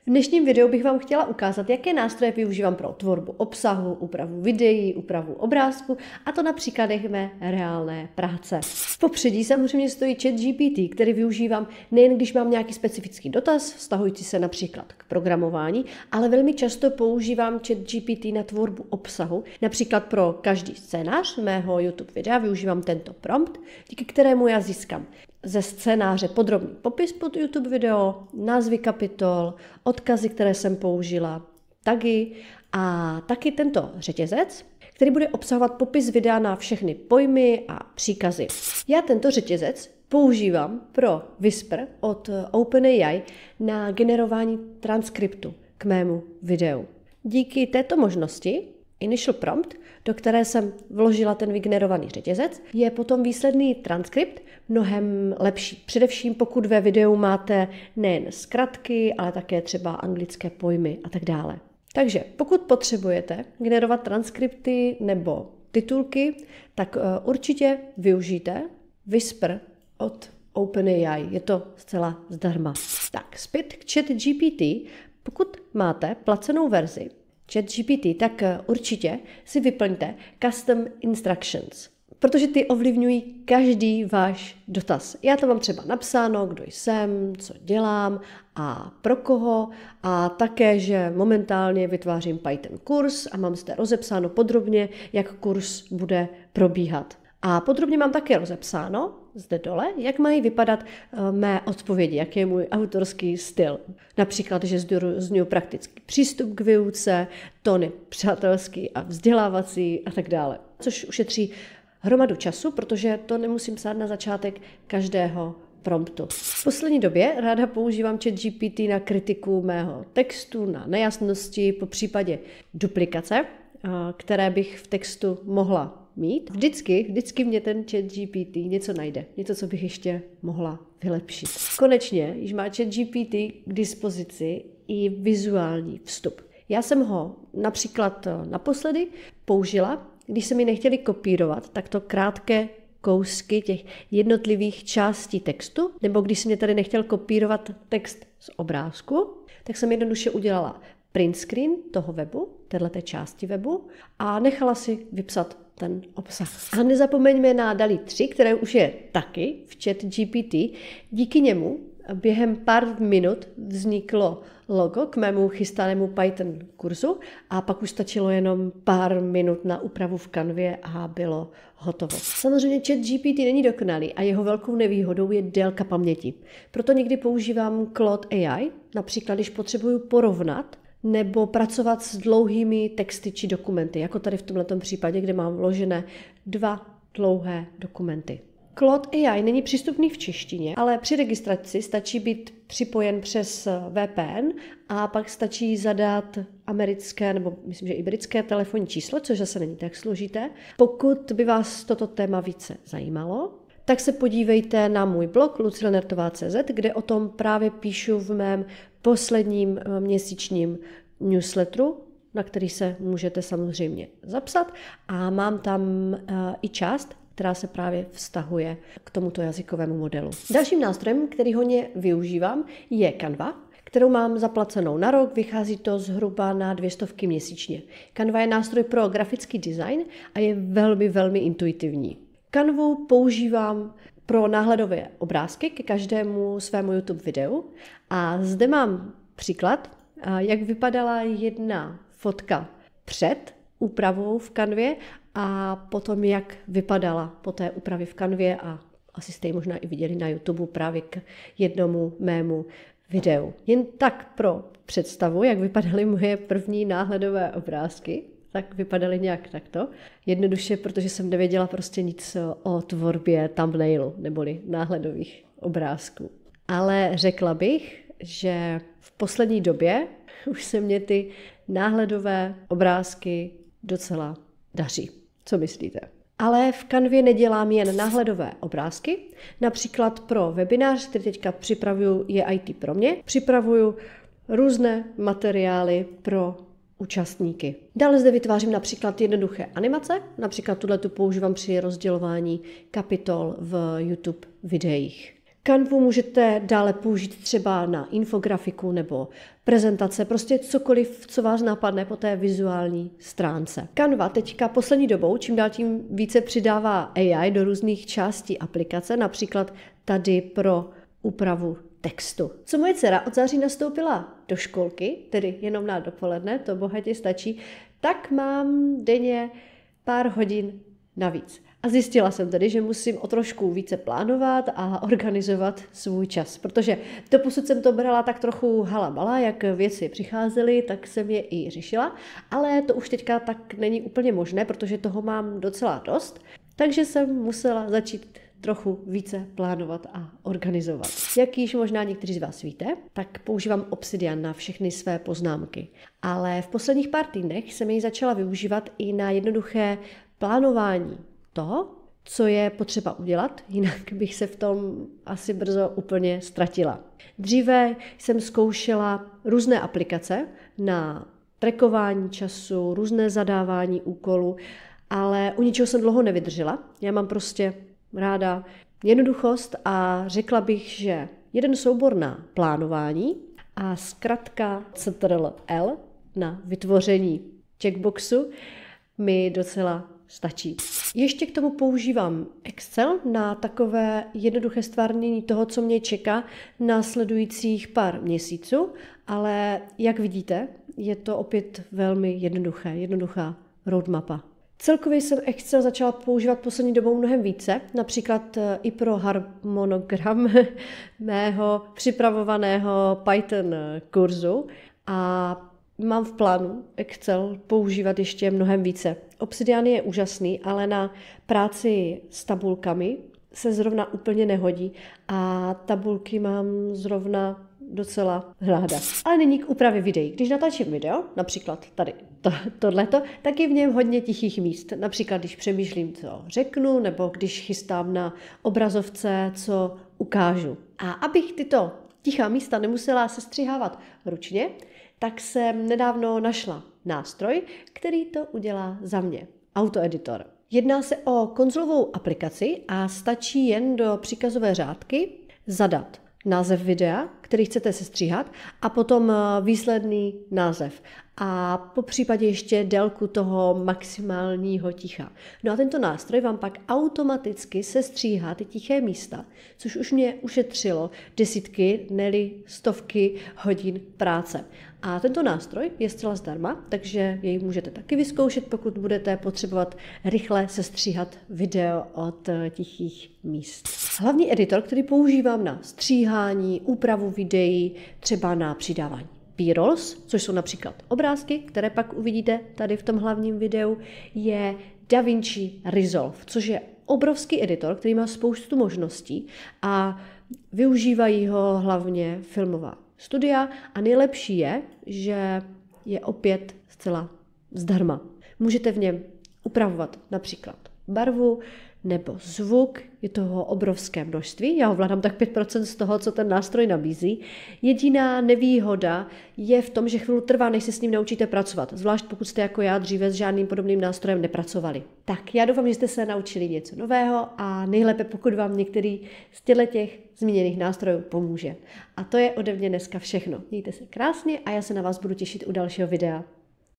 V dnešním videu bych vám chtěla ukázat, jaké nástroje využívám pro tvorbu obsahu, úpravu videí, úpravu obrázku, a to na příkladech mé reálné práce. V popředí samozřejmě stojí ChatGPT, který využívám nejen když mám nějaký specifický dotaz, vztahující se například k programování, ale velmi často používám ChatGPT na tvorbu obsahu. Například pro každý scénář mého YouTube videa využívám tento prompt, díky kterému já získám ze scénáře podrobný popis pod YouTube video, názvy kapitol, odkazy, které jsem použila, tagy a taky tento řetězec, který bude obsahovat popis videa na všechny pojmy a příkazy. Já tento řetězec používám pro Whisper od OpenAI na generování transkriptu k mému videu. Díky této možnosti Initial Prompt, do které jsem vložila ten vygenerovaný řetězec, je potom výsledný transkript mnohem lepší. Především pokud ve videu máte nejen zkratky, ale také třeba anglické pojmy a tak dále. Takže pokud potřebujete generovat transkripty nebo titulky, tak určitě využijte Whisper od OpenAI. Je to zcela zdarma. Tak, zpět k ChatGPT. Pokud máte placenou verzi ChatGPT, tak určitě si vyplňte Custom Instructions, protože ty ovlivňují každý váš dotaz. Já to mám třeba napsáno, kdo jsem, co dělám a pro koho, a také, že momentálně vytvářím Python kurz a mám zde rozepsáno podrobně, jak kurz bude probíhat. A podrobně mám také rozepsáno zde dole, jak mají vypadat mé odpovědi, jaký je můj autorský styl. Například, že zdůrazňuji praktický přístup k výuce, tóny přátelský a vzdělávací a tak dále. Což ušetří hromadu času, protože to nemusím psát na začátek každého promptu. V poslední době ráda používám ChatGPT na kritiku mého textu, na nejasnosti, po případě duplikace, které bych v textu mohla mít. Vždycky mě ten ChatGPT něco najde, něco, co bych ještě mohla vylepšit. Konečně již má ChatGPT k dispozici i vizuální vstup. Já jsem ho například naposledy použila, když se mi nechtěli kopírovat takto krátké kousky těch jednotlivých částí textu, nebo když se mě tady nechtěl kopírovat text z obrázku, tak jsem jednoduše udělala print screen toho webu, této části webu, a nechala si vypsat ten obsah. A nezapomeňme na DALL-E 3, které už je taky v ChatGPT. Díky němu během pár minut vzniklo logo k mému chystanému Python kurzu a pak už stačilo jenom pár minut na úpravu v Canvě a bylo hotovo. Samozřejmě ChatGPT není dokonalý a jeho velkou nevýhodou je délka paměti. Proto někdy používám Claude AI, například když potřebuju porovnat nebo pracovat s dlouhými texty či dokumenty, jako tady v tomto případě, kde mám vložené 2 dlouhé dokumenty. Claude AI není přístupný v češtině, ale při registraci stačí být připojen přes VPN a pak stačí zadat americké nebo myslím, že i britské telefonní číslo, což zase není tak složité. Pokud by vás toto téma více zajímalo, tak se podívejte na můj blog lucilnertová.cz, kde o tom právě píšu v mém posledním měsíčním newsletteru, na který se můžete samozřejmě zapsat, a mám tam i část, která se právě vztahuje k tomuto jazykovému modelu. Dalším nástrojem, který hodně využívám, je Canva, kterou mám zaplacenou na rok, vychází to zhruba na 200 měsíčně. Canva je nástroj pro grafický design a je velmi intuitivní. Canvu používám pro náhledové obrázky ke každému svému YouTube videu a zde mám příklad, jak vypadala jedna fotka před úpravou v Canvě a potom jak vypadala po té úpravě v Canvě, a asi jste ji možná i viděli na YouTube právě k jednomu mému videu. Jen tak pro představu, jak vypadaly moje první náhledové obrázky, tak vypadaly nějak takto. Jednoduše, protože jsem nevěděla prostě nic o tvorbě thumbnailu neboli náhledových obrázků. Ale řekla bych, že v poslední době už se mě ty náhledové obrázky docela daří. Co myslíte? Ale v Canvě nedělám jen náhledové obrázky. Například pro webinář, který teďka připravuju, je IT pro mě. Připravuju různé materiály pro účastníky. Dále zde vytvářím například jednoduché animace. Například tuhletu používám při rozdělování kapitol v YouTube videích. Canvu můžete dále použít třeba na infografiku nebo prezentace, prostě cokoliv, co vás napadne po té vizuální stránce. Canva teďka poslední dobou čím dál tím více přidává AI do různých částí aplikace, například tady pro úpravu textu. Co moje dcera od září nastoupila do školky, tedy jenom na dopoledne, to bohatě stačí, tak mám denně pár hodin navíc. A zjistila jsem tedy, že musím o trošku více plánovat a organizovat svůj čas, protože doposud jsem to brala tak trochu halabala, jak věci přicházely, tak jsem je i řešila, ale to už teďka tak není úplně možné, protože toho mám docela dost, takže jsem musela začít trochu více plánovat a organizovat. Jak již možná někteří z vás víte, tak používám Obsidian na všechny své poznámky. Ale v posledních pár týdnech jsem jej začala využívat i na jednoduché plánování toho, co je potřeba udělat, jinak bych se v tom asi brzo úplně ztratila. Dříve jsem zkoušela různé aplikace na trackování času, různé zadávání úkolů, ale u ničeho jsem dlouho nevydržela. Já mám prostě ráda jednoduchost a řekla bych, že jeden soubor na plánování a zkratka Ctrl+L na vytvoření checkboxu mi docela stačí. Ještě k tomu používám Excel na takové jednoduché stvárnění toho, co mě čeká následujících pár měsíců, ale jak vidíte, je to opět velmi jednoduchá roadmapa. Celkově jsem Excel začala používat poslední dobou mnohem více, například i pro harmonogram mého připravovaného Python kurzu a mám v plánu Excel používat ještě mnohem více. Obsidian je úžasný, ale na práci s tabulkami se zrovna úplně nehodí a tabulky mám zrovna docela ráda. Ale nyní k úpravě videí. Když natáčím video, například tady tohleto, tak je v něm hodně tichých míst. Například když přemýšlím, co řeknu, nebo když chystám na obrazovce, co ukážu. A abych tyto tichá místa nemusela sestřihávat ručně, tak jsem nedávno našla nástroj, který to udělá za mě. Autoeditor. Jedná se o konzolovou aplikaci a stačí jen do příkazové řádky zadat název videa, který chcete sestříhat, a potom výsledný název. A po případě ještě délku toho maximálního ticha. No a tento nástroj vám pak automaticky sestříhá ty tiché místa, což už mě ušetřilo desítky, ne-li stovky hodin práce. A tento nástroj je zcela zdarma, takže jej můžete taky vyzkoušet, pokud budete potřebovat rychle sestříhat video od tichých míst. Hlavní editor, který používám na stříhání, úpravu videí, třeba na přidávání B-rolls, což jsou například obrázky, které pak uvidíte tady v tom hlavním videu, je DaVinci Resolve, což je obrovský editor, který má spoustu možností a využívají ho hlavně filmová studia a nejlepší je, že je opět zcela zdarma. Můžete v něm upravovat například barvu nebo zvuk, je toho obrovské množství, já ovládám tak 5% z toho, co ten nástroj nabízí. Jediná nevýhoda je v tom, že chvíli trvá, než se s ním naučíte pracovat, zvlášť pokud jste jako já dříve s žádným podobným nástrojem nepracovali. Tak já doufám, že jste se naučili něco nového a nejlépe, pokud vám některý z těch zmíněných nástrojů pomůže. A to je ode mě dneska všechno. Mějte se krásně a já se na vás budu těšit u dalšího videa.